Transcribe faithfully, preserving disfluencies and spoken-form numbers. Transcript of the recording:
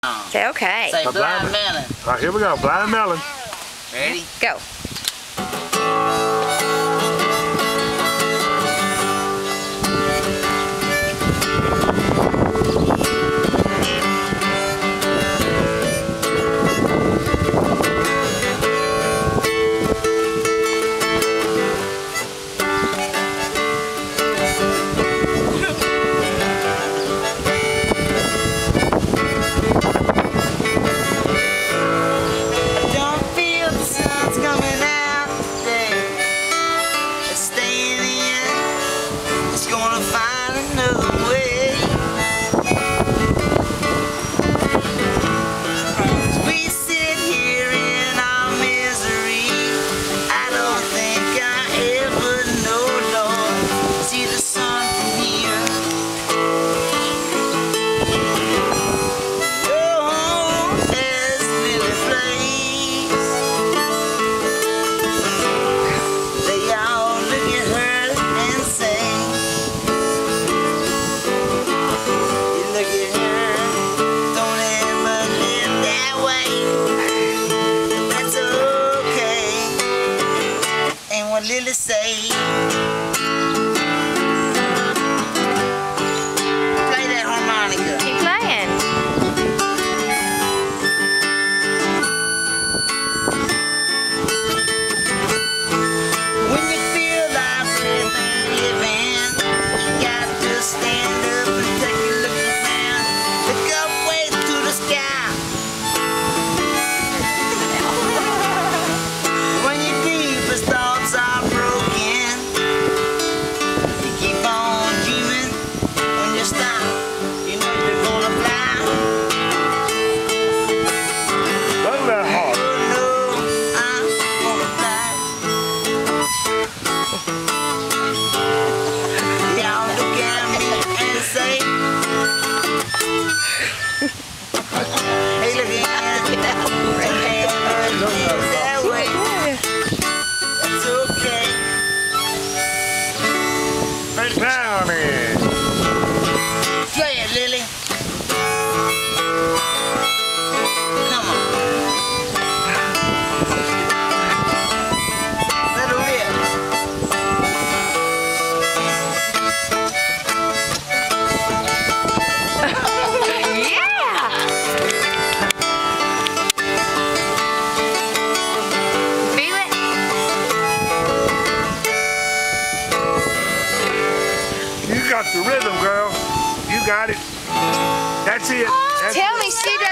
Say okay. Say A blind, blind melon. All right, here we go. Blind melon. Ready? Go. Lily say, play that harmonica. Keep playing. When you feel like living, you got to stand up and take a look around. Look up way to the sky. When your deepest thoughts are broken, you keep on dreaming. When you stop, you know you're gonna fly. Look at that heart. Oh no, I'm gonna fly. Y'all look at me and say, hey, look at me. That way. That's okay. Brownie. Play it, Lily. Come on. Let her rip. Yeah. Feel it? You got the rhythm, girl. You got it. That's it. That's Tell it. me, Sue